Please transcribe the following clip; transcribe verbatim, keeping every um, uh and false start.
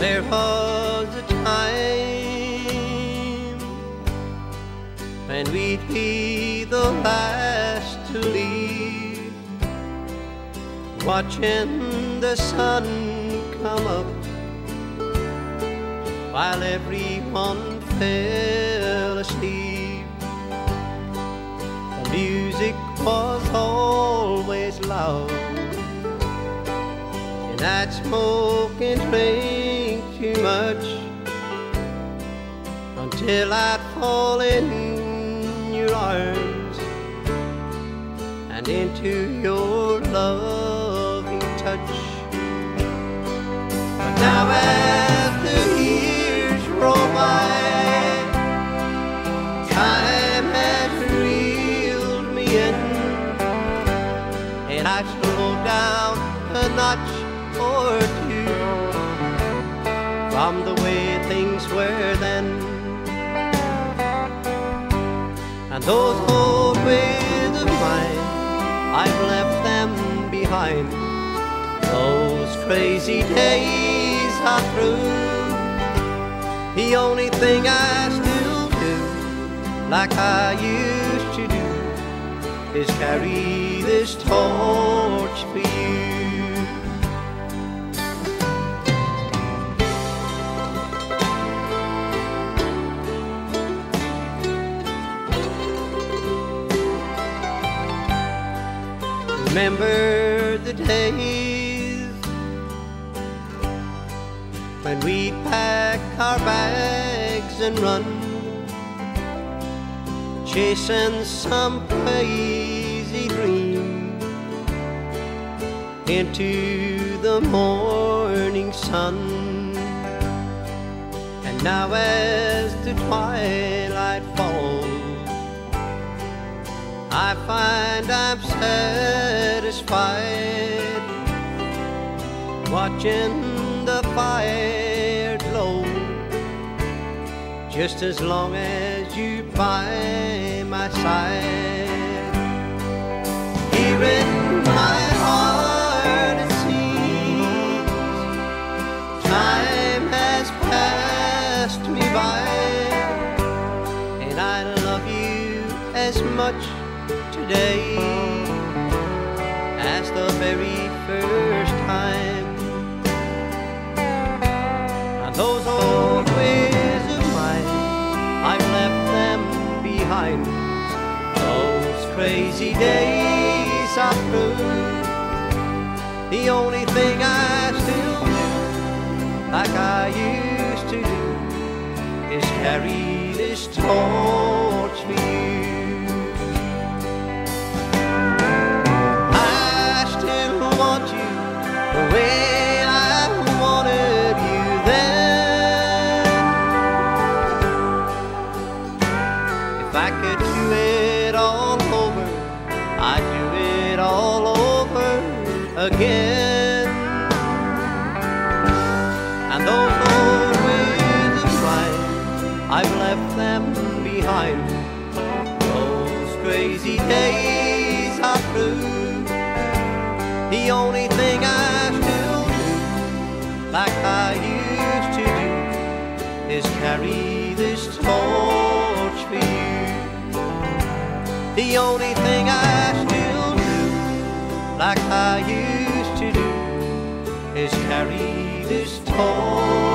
There was a time when we'd be the last to leave, watching the sun come up while everyone fell asleep. The music was always loud, and I'd smoke and drink too much until I'd fall in your arms and into your loving touch. But now as the years roll by, time has reeled me in, and I slow down a notch or two from the way things were then. And those old ways of mine, I've left them behind. Those crazy days are through. The only thing I still do, like I used to do, is carry this torch for you. Remember the days when we'd pack our bags and run, chasing some crazy dream into the morning sun. And now as the twilight falls, I find I'm satisfied watching the fire glow, just as long as you by my side. Here in my heart it seems time has passed me by, and I love you as much today as the very first time. And those old ways of mine, I've left them behind. Those crazy days are through. The only thing I still do, like I used to do, is carry this torch for you. The way I wanted you then. If I could do it all over, I'd do it all over again. And those old ways of mine, I've left them behind. Those crazy days are through. The only thing I still do, like I used to do, is carry this torch for you. The only thing I still do, like I used to do, is carry this torch.